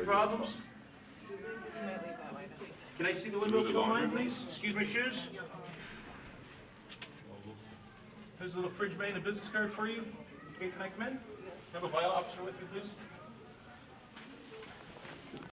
problems? Can I see the window if you don't mind, please? Excuse my shoes? Here's a little fridge bay and a business card for you. Okay, can I come in? Have a bio officer with you, please?